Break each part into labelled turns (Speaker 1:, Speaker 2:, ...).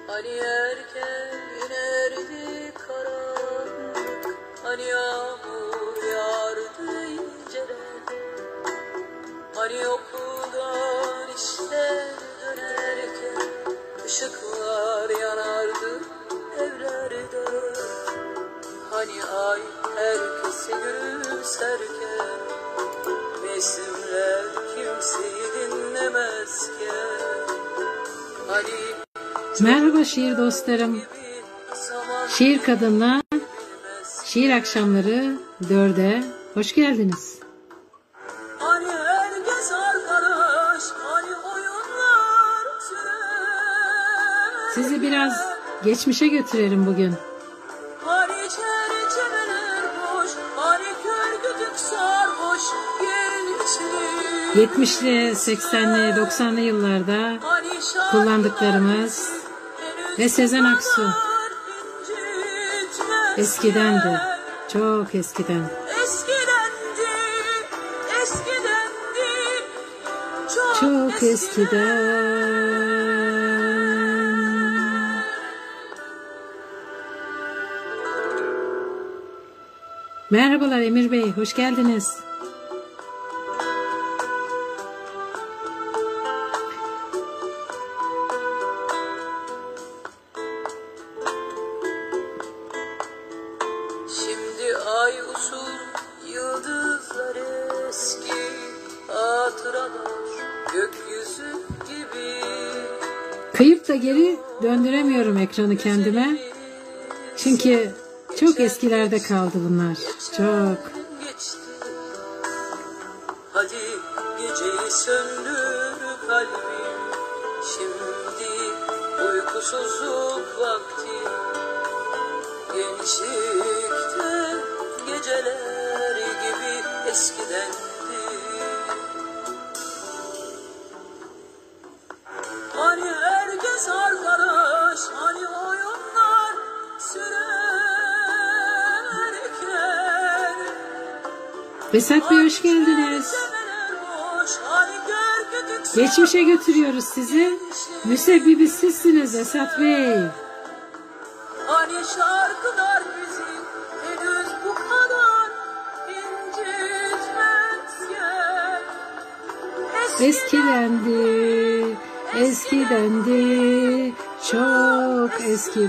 Speaker 1: Hani erken inerdi karanlık, hani yağmur yağardı inceden, hani okuldan işler dönerken ışıklar yanardı evlerde, hani ay herkesi gülümserken, mevsimler kimseyi dinlemezken, hani
Speaker 2: merhaba şiir dostlarım. Şiir Kadın'la şiir akşamları 4'e hoş geldiniz.
Speaker 1: Hani herkes arkadaş, hani oyunlar sürer.
Speaker 2: Sizi biraz geçmişe götürelim bugün.
Speaker 1: Hani çerçeveler boş, hani kör kütük sarhoş gençlik.
Speaker 2: 70'li, 80'li, 90'lı yıllarda
Speaker 1: Hani
Speaker 2: kullandıklarımız ve Sezen Aksu eskidendi, çok eskiden.
Speaker 1: Eskidendi, eskidendi,
Speaker 2: Çok eskiden. Merhabalar Emir Bey, hoş geldiniz.
Speaker 1: Şimdi ay usul, yıldızlar eski, hatıralar gökyüzü gibi.
Speaker 2: Kıyıp da geri döndüremiyorum ekranı kendime. Çünkü çok eskilerde kaldı bunlar. Çok.
Speaker 1: Geçti. Hadi geceyi söndür kalbim, şimdi uykusuzluk vakti. Gençlikte geceler gibi eskidendi. Hani herkes arkadaş, hani oyunlar sürerken.
Speaker 2: Vesat Bey hoş geldiniz. Geçmişe götürüyoruz sizi. Müsebbibi sizsiniz Vesat Bey.
Speaker 1: Hani şarkılar bizi henüz bu kadar incitmezken.
Speaker 2: Eskidendi, eskidendi, çok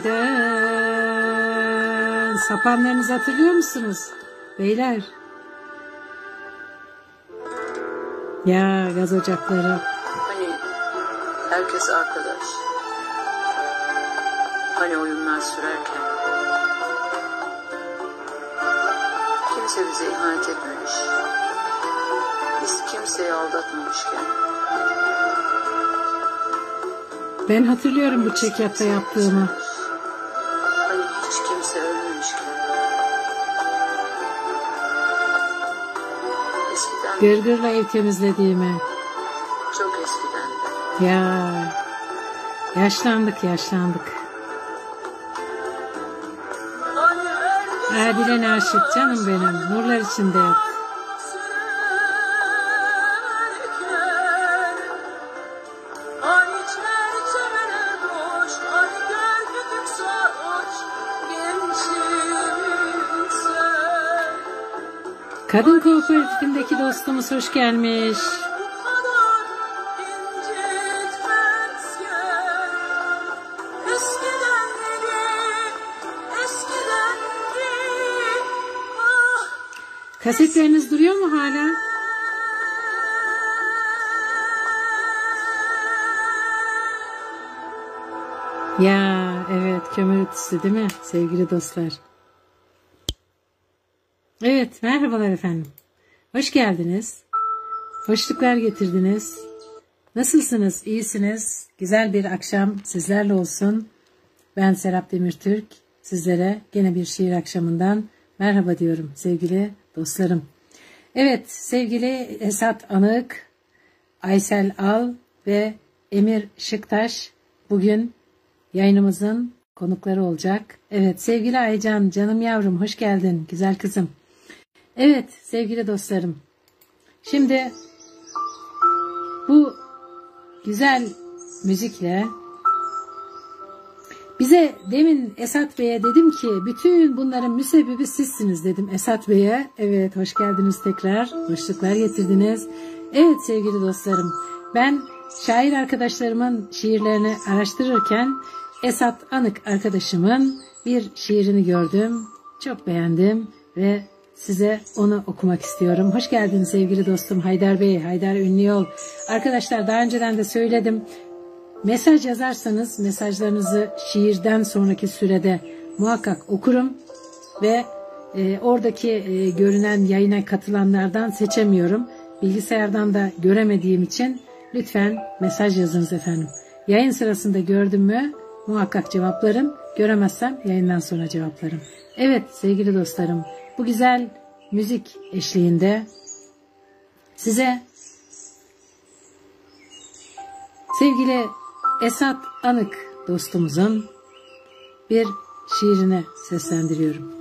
Speaker 2: eskiden. Sapanlarınızı hatırlıyor musunuz beyler? Ya gaz ocakları.
Speaker 1: Hani herkes arkadaş, hani oyunlar sürerken. Kimse bize ihanet etmemiş, biz kimseyi aldatmamışken.
Speaker 2: Ben hatırlıyorum bu çekyatta yaptığımı.
Speaker 1: Hani hiç kimse ölmemişken. Eskiden,
Speaker 2: Gırgırla ev temizlediğimi.
Speaker 1: çok eskiden.
Speaker 2: Ya yaşlandık.
Speaker 1: Hani herkes
Speaker 2: Adile Naşit canım benim. Nurlar içinde yat.
Speaker 1: sürerken. Hani çerçeveler boş, hani gör kütük sarhoş gençlikse.
Speaker 2: Kadın kooperatifindeki dostumuz hoş gelmiş.
Speaker 1: Bu kadar incitmezken. Eskidendi, ah.
Speaker 2: Kasetleriniz duruyor mu hala? Ya evet, kömür ötüsü değil mi sevgili dostlar? Evet, merhabalar efendim. Hoş geldiniz. Hoşluklar getirdiniz. Nasılsınız? İyisiniz. Güzel bir akşam sizlerle olsun. Ben Serap Demirtürk. Sizlere gene bir şiir akşamından merhaba diyorum sevgili dostlarım. Evet, sevgili Esat Anık, Aysel Al ve Emir Şıktaş bugün yayınımızın konukları olacak. Evet, sevgili Aycan, canım yavrum, hoş geldin güzel kızım. Evet sevgili dostlarım, şimdi bu güzel müzikle Bize demin Esat Bey'e dedim ki bütün bunların müsebbibi sizsiniz dedim Esat Bey'e. Evet, hoş geldiniz tekrar. Hoşluklar getirdiniz. Evet sevgili dostlarım, ben şair arkadaşlarımın şiirlerini araştırırken Esat Anık arkadaşımın bir şiirini gördüm. Çok beğendim ve size onu okumak istiyorum. Hoş geldiniz sevgili dostum Haydar Bey, Haydar Ünlüyol. Arkadaşlar daha önceden de söyledim. Mesaj yazarsanız mesajlarınızı şiirden sonraki sürede muhakkak okurum ve oradaki görünen yayına katılanlardan seçemiyorum. Bilgisayardan da göremediğim için lütfen mesaj yazınız efendim. Yayın sırasında gördüm mü muhakkak cevaplarım. Göremezsem yayından sonra cevaplarım. Evet sevgili dostlarım, bu güzel müzik eşliğinde size sevgili Esat Anık dostumuzun bir şiirini seslendiriyorum.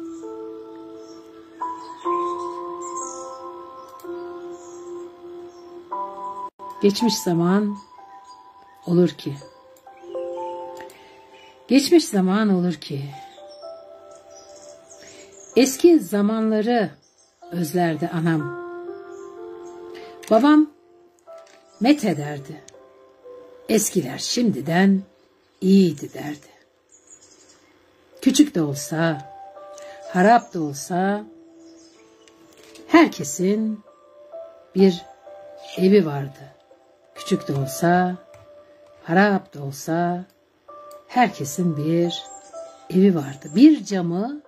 Speaker 2: Geçmiş zaman olur ki, geçmiş zaman olur ki, eski zamanları özlerdi anam. Babam met ederdi. Eskiler şimdiden iyiydi derdi. Küçük de olsa, harap da olsa, herkesin bir evi vardı. Küçük de olsa, harap da olsa, herkesin bir evi vardı. Bir camı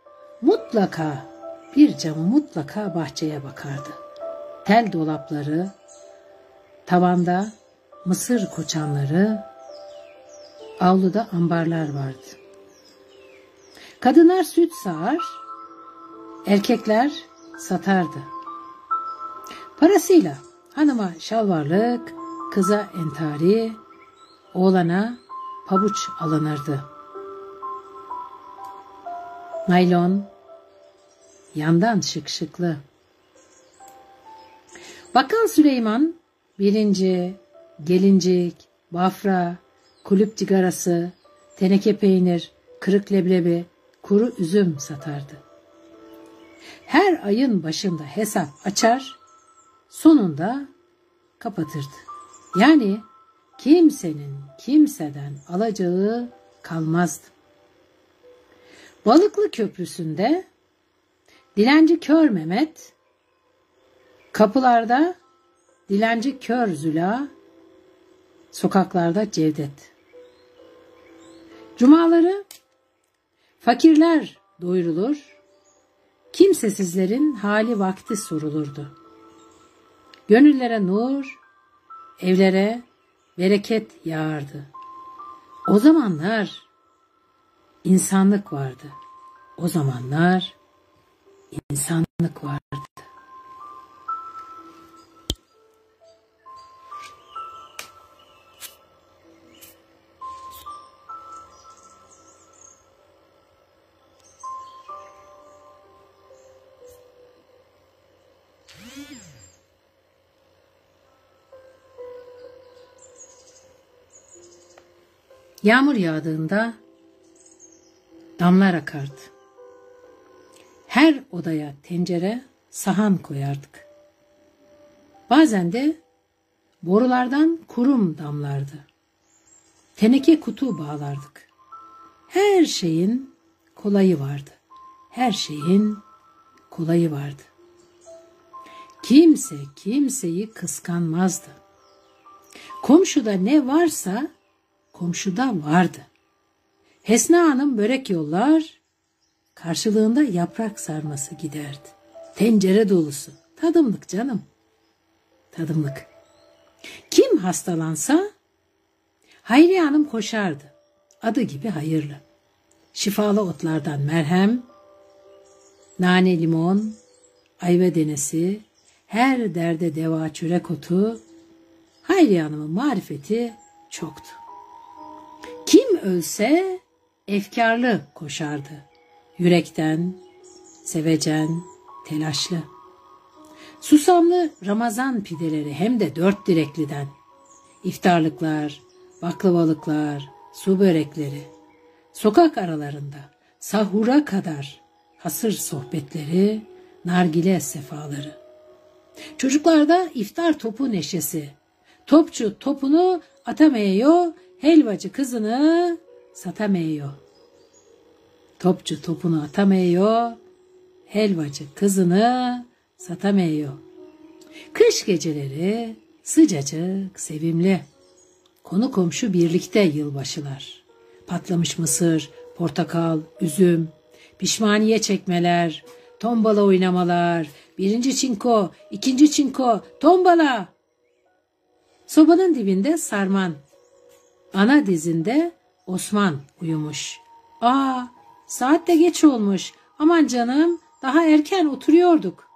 Speaker 2: mutlaka bahçeye bakardı. Tel dolapları, tavanda mısır koçanları, avluda ambarlar vardı. Kadınlar süt sağar, erkekler satardı. Parasıyla hanıma şalvarlık, kıza entari, oğlana pabuç alınırdı. Naylon, yandan şıklı. Bakkal Süleyman, birinci, gelincik, bafra, kulüp cigarası, teneke peynir, kırık leblebi, kuru üzüm satardı. Her ayın başında hesap açar, sonunda kapatırdı. Yani kimsenin kimseden alacağı kalmazdı. Balıklı Köprüsü'nde dilenci Kör Mehmet, kapılarda dilenci Kör Züla, sokaklarda Cevdet. Cumaları fakirler doyurulur, kimsesizlerin hali vakti sorulurdu. Gönüllere nur, evlere bereket yağardı. O zamanlar insanlık vardı. O zamanlar insanlık vardı. Yağmur yağdığında damlar akardı. Her odaya tencere, sahan koyardık. Bazen de borulardan kurum damlardı. Teneke kutu bağlardık. Her şeyin kolayı vardı. Her şeyin kolayı vardı. Kimse kimseyi kıskanmazdı. Komşuda ne varsa komşuda vardı. Hesna Hanım börek yollar, karşılığında yaprak sarması giderdi. Tencere dolusu. Tadımlık canım. Tadımlık. Kim hastalansa Hayriye Hanım koşardı. Adı gibi hayırlı. Şifalı otlardan merhem, nane limon, ayva denesi, her derde deva çörek otu, Hayriye Hanım'ın marifeti çoktu. Kim ölse efkarlı koşardı. Yürekten, sevecen, telaşlı. Susamlı Ramazan pideleri hem de 4 direkliden. İftarlıklar, baklavalıklar, su börekleri. Sokak aralarında sahura kadar hasır sohbetleri, nargile sefaları. Çocuklarda iftar topu neşesi. Topçu topunu atamıyor, helvacı kızını satamıyor. Topçu topunu atamıyor, helvacı kızını satamıyor. Kış geceleri sıcacık, sevimli. Konu komşu birlikte yılbaşılar. Patlamış mısır, portakal, üzüm, pişmaniye çekmeler, tombala oynamalar, birinci çinko, ikinci çinko, tombala. Sobanın dibinde Sarman, ana dizinde Osman uyumuş. Saat de geç olmuş, aman canım daha erken oturuyorduk.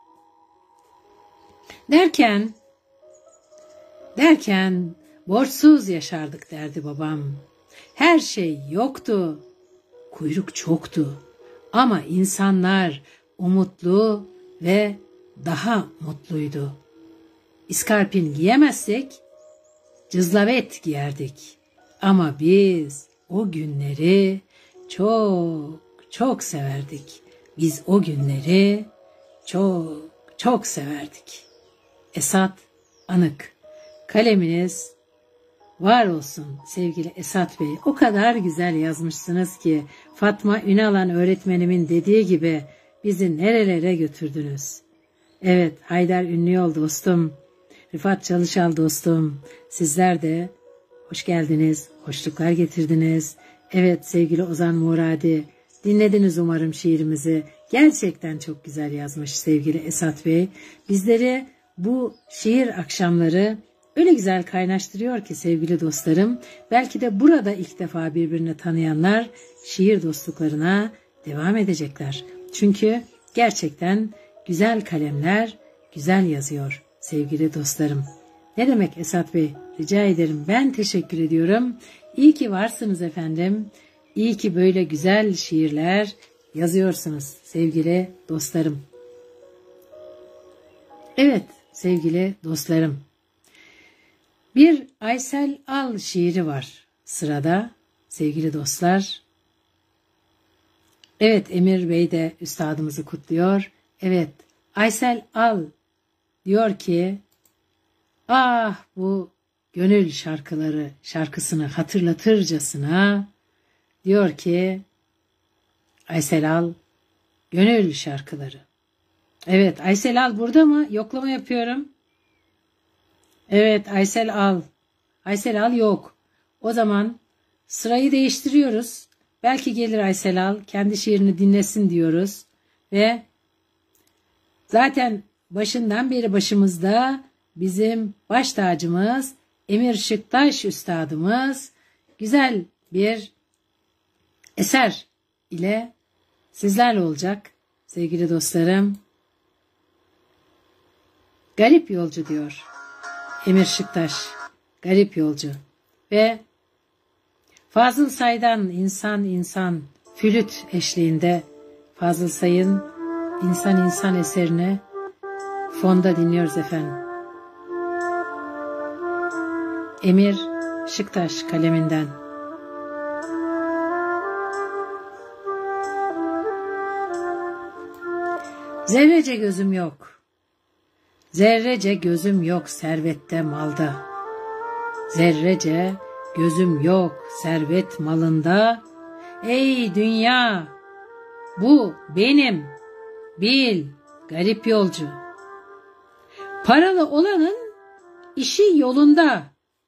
Speaker 2: Derken borçsuz yaşardık derdi babam. Her şey yoktu, kuyruk çoktu ama insanlar umutlu ve daha mutluydu. İskarpin giyemezsek cızlavet giyerdik ama biz o günleri çok çok severdik. Biz o günleri çok çok severdik. Esat Anık. Kaleminiz var olsun sevgili Esat Bey. O kadar güzel yazmışsınız ki Fatma Ünalan öğretmenimin dediği gibi bizi nerelere götürdünüz. Evet, Haydar Ünlüyol dostum, Rıfat Çalışal dostum, sizler de hoş geldiniz, hoşluklar getirdiniz. Evet sevgili Ozan Muradi, dinlediniz umarım şiirimizi. Gerçekten çok güzel yazmış sevgili Esat Bey. Bizleri bu şiir akşamları öyle güzel kaynaştırıyor ki sevgili dostlarım. Belki de burada ilk defa birbirini tanıyanlar şiir dostluklarına devam edecekler. Çünkü gerçekten güzel kalemler güzel yazıyor sevgili dostlarım. Ne demek Esat Bey? Rica ederim. Ben teşekkür ediyorum. İyi ki varsınız efendim. İyi ki böyle güzel şiirler yazıyorsunuz sevgili dostlarım. Evet sevgili dostlarım. Bir Aysel Al şiiri var sırada sevgili dostlar. Evet Emir Bey de üstadımızı kutluyor. Evet Aysel Al diyor ki bu gönül şarkısını hatırlatırcasına diyor ki Aysel Al gönül şarkıları. Evet Aysel Al burada mı? Yoklama yapıyorum. Evet Aysel Al. Aysel Al yok. O zaman sırayı değiştiriyoruz. Belki gelir Aysel Al. Kendi şiirini dinlesin diyoruz. Ve zaten başından beri başımızda bizim baş tacımız Emir Şıktaş üstadımız güzel bir eser ile sizlerle olacak sevgili dostlarım. Garip yolcu diyor Emir Şıktaş. Garip yolcu. Ve Fazıl Say'dan İnsan flüt eşliğinde Fazıl Say'ın İnsan eserini fonda dinliyoruz efendim. Emir Şıktaş kaleminden. Zerrece gözüm yok. Zerrece gözüm yok servette malda. Zerrece gözüm yok servet malında. Ey dünya, bu benim, bil garip yolcu. Paralı olanın işi yolunda.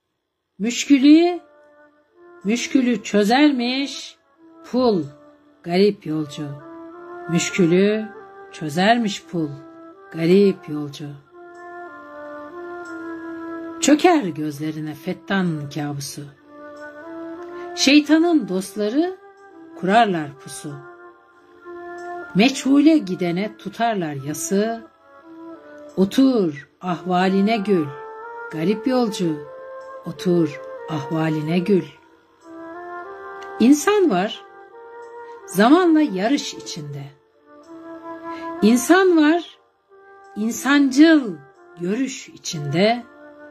Speaker 2: Müşkülü çözermiş pul garip yolcu. Müşkülü çözermiş pul garip yolcu. Çöker gözlerine fettan kabusu. Şeytanın dostları kurarlar pusu. Meçhule gidene tutarlar yası. Otur ahvaline gül, garip yolcu. Otur ahvaline gül. İnsan var, zamanla yarış içinde. İnsan var, insancıl görüş içinde.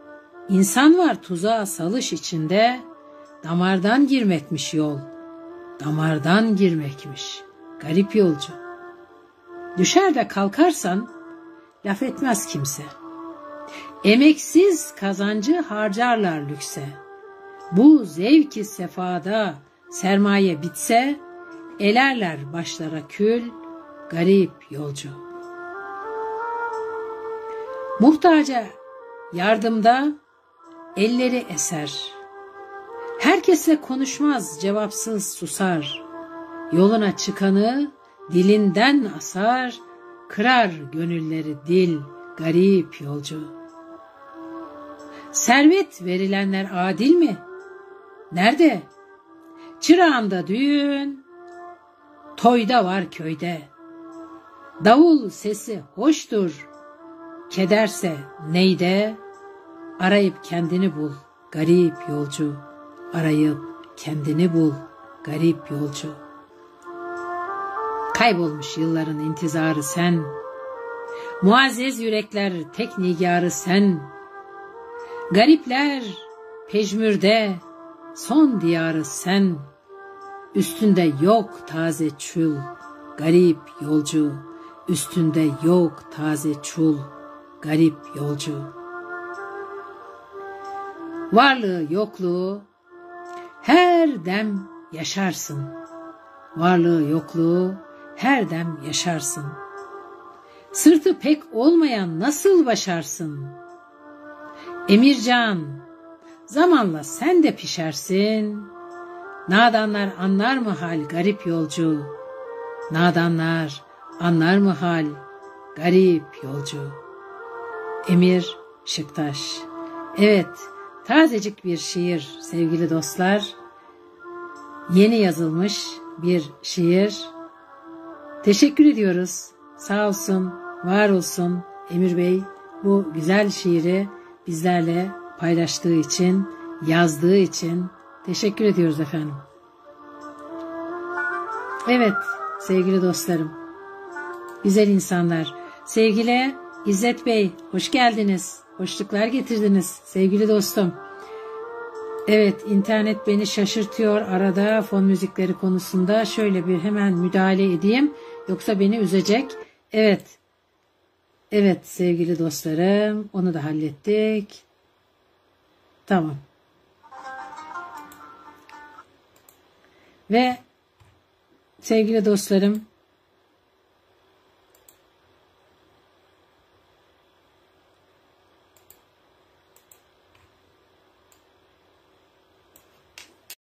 Speaker 2: İnsan var tuzağa salış içinde, damardan girmekmiş yol. damardan girmekmiş. Garip yolcu. Düşer de kalkarsan laf etmez kimse. Emeksiz kazancı harcarlar lükse. Bu zevki sefada sermaye bitse, elerler başlara kül, garip yolcu. Muhtaca yardımda elleri eser. Herkesle konuşmaz, cevapsız susar. Yoluna çıkanı dilinden asar, kırar gönülleri dil, garip yolcu. Servet verilenler adil mi? Nerede? Çırağında düğün, toyda var köyde. Davul sesi hoştur, kederse neyde? Arayıp kendini bul, garip yolcu. Arayıp kendini bul, garip yolcu. Kaybolmuş yılların intizarı sen. Muazzez yürekler tek nigarı sen. Garipler pejmürde son diyarı sen. Üstünde yok taze çul, garip yolcu. Üstünde yok taze çul, garip yolcu. Varlığı yokluğu her dem yaşarsın. Varlığı yokluğu her dem yaşarsın. Sırtı pek olmayan nasıl başarsın? Emircan, zamanla sen de pişersin. Nadanlar anlar mı hal garip yolcu? Nadanlar anlar mı hal garip yolcu? Emir Şıktaş. Evet, tazecik bir şiir sevgili dostlar. Yeni yazılmış bir şiir. Teşekkür ediyoruz. Sağ olsun, var olsun Emir Bey bu güzel şiiri bizlerle paylaştığı için, yazdığı için teşekkür ediyoruz efendim. Evet sevgili dostlarım, güzel insanlar. Sevgili İzzet Bey, hoş geldiniz. Hoşluklar getirdiniz sevgili dostum. Evet, internet beni şaşırtıyor arada fon müzikleri konusunda. Şöyle bir hemen müdahale edeyim. Yoksa beni üzecek. Evet. Evet sevgili dostlarım. Onu da hallettik. Tamam. Ve sevgili dostlarım,